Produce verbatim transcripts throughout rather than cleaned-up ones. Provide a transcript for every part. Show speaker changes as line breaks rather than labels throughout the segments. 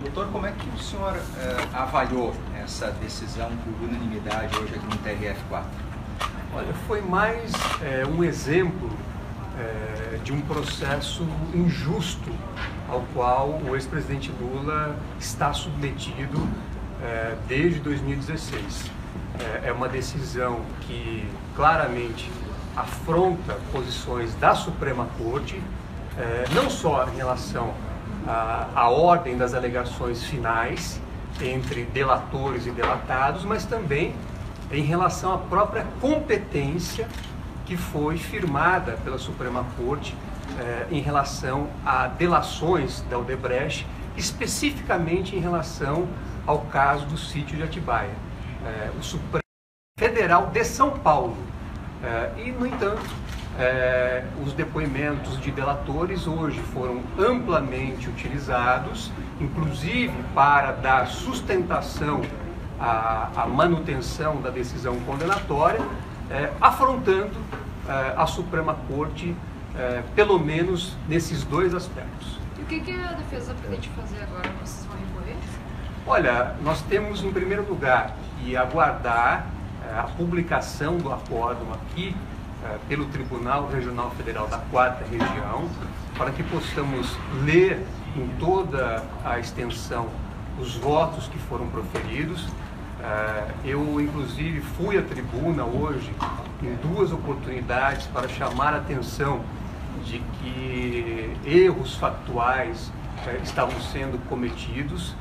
Doutor, como é que o senhor eh, avaliou essa decisão por unanimidade hoje aqui no T R F quatro?
Olha, foi mais é, um exemplo é, de um processo injusto ao qual o ex-presidente Lula está submetido é, desde dois mil e dezesseis. É, é uma decisão que claramente afronta posições da Suprema Corte, é, não só em relação à, à ordem das alegações finais entre delatores e delatados, mas também em relação à própria competência que foi firmada pela Suprema Corte eh, em relação a delações da Odebrecht, especificamente em relação ao caso do sítio de Atibaia. Eh, o Supremo Federal de São Paulo. Eh, e, no entanto, eh, os depoimentos de delatores hoje foram amplamente utilizados, inclusive para dar sustentação A, a manutenção da decisão condenatória, eh, afrontando eh, a Suprema Corte, eh, pelo menos nesses dois aspectos.
E o que, que a defesa pretende fazer agora? Vocês vão recorrer?
Olha, nós temos em primeiro lugar que aguardar eh, a publicação do acórdão aqui eh, pelo Tribunal Regional Federal da Quarta Região, para que possamos ler em toda a extensão os votos que foram proferidos. Eu, inclusive, fui à tribuna hoje em duas oportunidades para chamar a atenção de que erros factuais estavam sendo cometidos.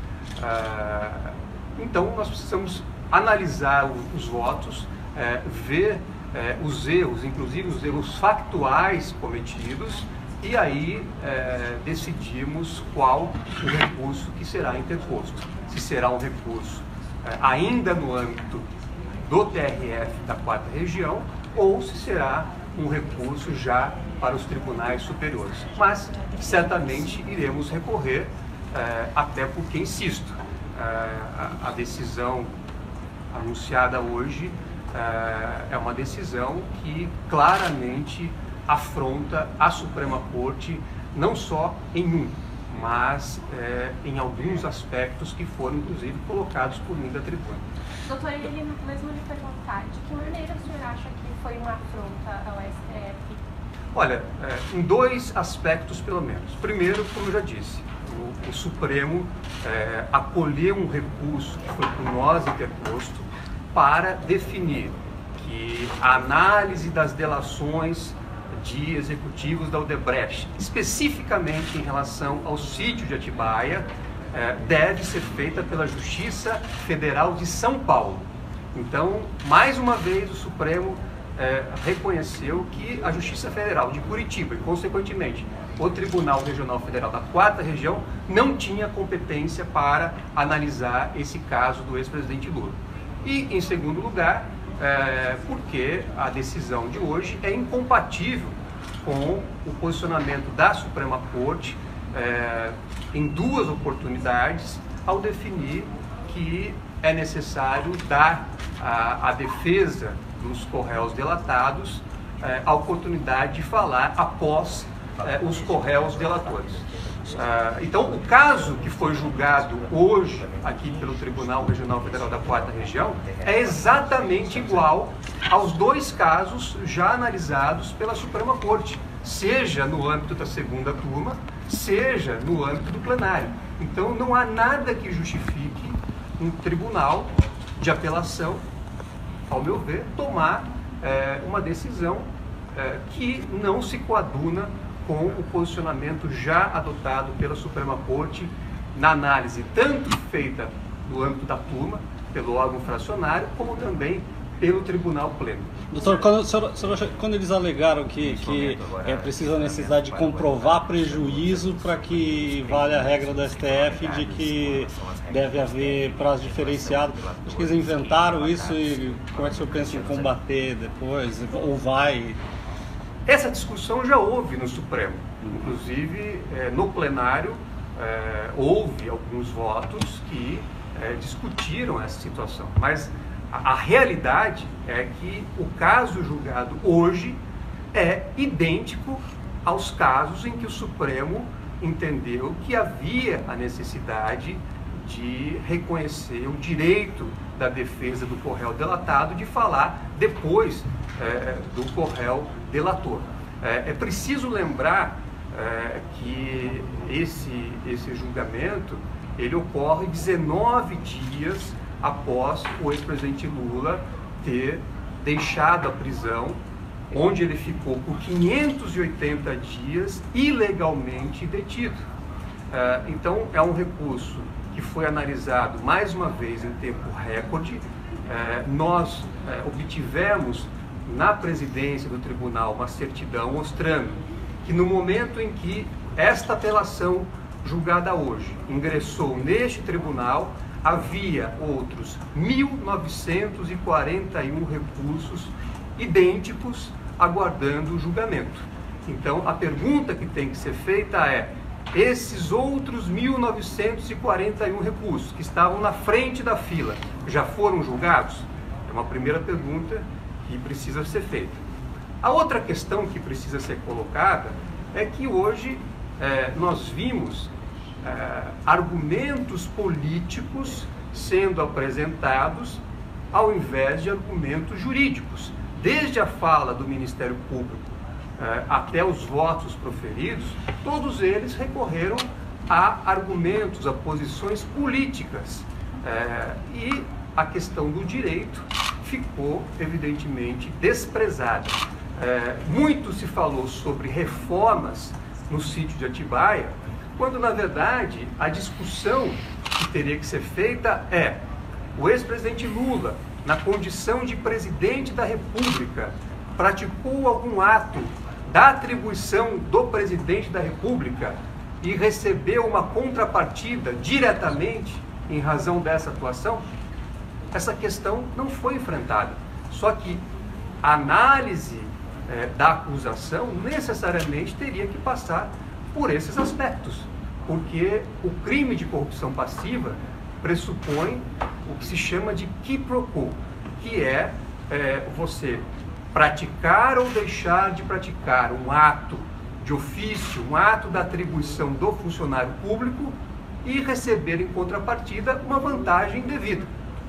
Então, nós precisamos analisar os votos, ver os erros, inclusive os erros factuais cometidos, e aí decidimos qual o recurso que será interposto. Se será um recurso ainda no âmbito do T R F da Quarta Região, ou se será um recurso já para os tribunais superiores. Mas certamente iremos recorrer, eh, até porque, insisto, eh, a, a decisão anunciada hoje eh, é uma decisão que claramente afronta a Suprema Corte, não só em um, mas é, em alguns aspectos que foram, inclusive, colocados por mim da tribuna.
Doutor, ele mesmo lhe perguntar, de que maneira o senhor acha que foi uma afronta ao S T F?
Olha, é, em dois aspectos, pelo menos. Primeiro, como eu já disse, o, o Supremo é, acolheu um recurso que foi por nós interposto para definir que a análise das delações de executivos da Odebrecht, especificamente em relação ao sítio de Atibaia, eh, deve ser feita pela Justiça Federal de São Paulo. Então, mais uma vez, o Supremo eh, reconheceu que a Justiça Federal de Curitiba e, consequentemente, o Tribunal Regional Federal da Quarta Região não tinha competência para analisar esse caso do ex-presidente Lula. E, em segundo lugar, É, porque a decisão de hoje é incompatível com o posicionamento da Suprema Corte é, em duas oportunidades ao definir que é necessário dar à defesa dos corréus delatados é, a oportunidade de falar após é, os corréus delatores. Uh, então, o caso que foi julgado hoje aqui pelo Tribunal Regional Federal da Quarta Região é exatamente igual aos dois casos já analisados pela Suprema Corte, seja no âmbito da segunda turma, seja no âmbito do plenário. Então, não há nada que justifique um tribunal de apelação, ao meu ver, tomar eh, uma decisão eh, que não se coaduna com o posicionamento já adotado pela Suprema Corte na análise tanto feita no âmbito da turma, pelo órgão fracionário, como também pelo Tribunal Pleno.
Doutor, quando, senhor, senhor, quando eles alegaram que, que é preciso a necessidade de comprovar prejuízo para que vale a regra do S T F de que deve haver prazo diferenciado, acho que eles inventaram isso e como é que o senhor pensa em combater depois, ou vai?
Essa discussão já houve no Supremo, inclusive eh, no plenário eh, houve alguns votos que eh, discutiram essa situação, mas a, a realidade é que o caso julgado hoje é idêntico aos casos em que o Supremo entendeu que havia a necessidade de reconhecer o direito da defesa do corréu delatado de falar depois é, do corréu delator. É, é preciso lembrar é, que esse, esse julgamento ele ocorre dezenove dias após o ex-presidente Lula ter deixado a prisão, onde ele ficou por quinhentos e oitenta dias ilegalmente detido. É, então, é um recurso que foi analisado mais uma vez em tempo recorde. É, nós é, obtivemos na presidência do tribunal uma certidão mostrando que no momento em que esta apelação julgada hoje ingressou neste tribunal, havia outros mil novecentos e quarenta e um recursos idênticos aguardando o julgamento. Então, a pergunta que tem que ser feita é: esses outros mil novecentos e quarenta e um recursos que estavam na frente da fila já foram julgados? É uma primeira pergunta que precisa ser feita. A outra questão que precisa ser colocada é que hoje é, nós vimos é, argumentos políticos sendo apresentados ao invés de argumentos jurídicos. Desde a fala do Ministério Público eh, até os votos proferidos, todos eles recorreram a argumentos, a posições políticas. Eh, e a questão do direito ficou, evidentemente, desprezada. Eh, muito se falou sobre reformas no sítio de Atibaia, quando, na verdade, a discussão que teria que ser feita é: o ex-presidente Lula, na condição de presidente da República, praticou algum ato da atribuição do presidente da República e recebeu uma contrapartida diretamente em razão dessa atuação? Essa questão não foi enfrentada. Só que a análise eh, da acusação necessariamente teria que passar por esses aspectos, porque o crime de corrupção passiva pressupõe o que se chama de qui pro quo, que é, é você praticar ou deixar de praticar um ato de ofício, um ato da atribuição do funcionário público e receber em contrapartida uma vantagem devida.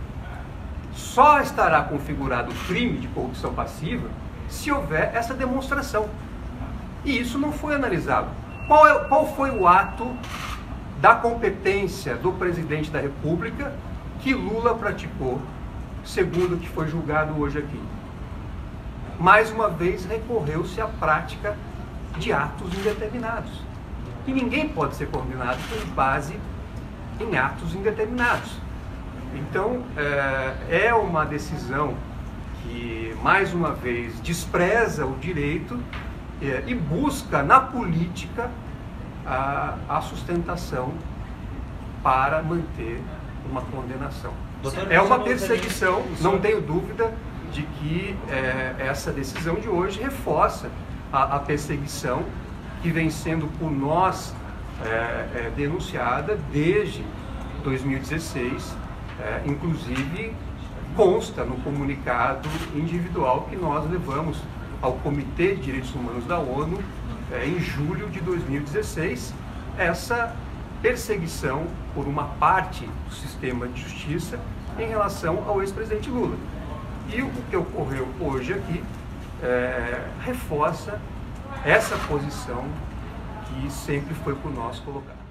Só estará configurado o crime de corrupção passiva se houver essa demonstração. E isso não foi analisado. Qual, é, qual foi o ato da competência do presidente da República que Lula praticou, segundo o que foi julgado hoje aqui? Mais uma vez recorreu-se à prática de atos indeterminados. E ninguém pode ser condenado com base em atos indeterminados. Então, é, é uma decisão que, mais uma vez, despreza o direito é, e busca na política a, a sustentação para manter uma condenação.
Doutor,
é uma
não
perseguição,
teria...
não tenho dúvida de que é, essa decisão de hoje reforça a, a perseguição que vem sendo por nós é, é, denunciada desde dois mil e dezesseis, é, inclusive consta no comunicado individual que nós levamos ao Comitê de Direitos Humanos da ONU é, em julho de dois mil e dezesseis, essa perseguição por uma parte do sistema de justiça em relação ao ex-presidente Lula. E o que ocorreu hoje aqui é, reforça essa posição que sempre foi por nós colocada.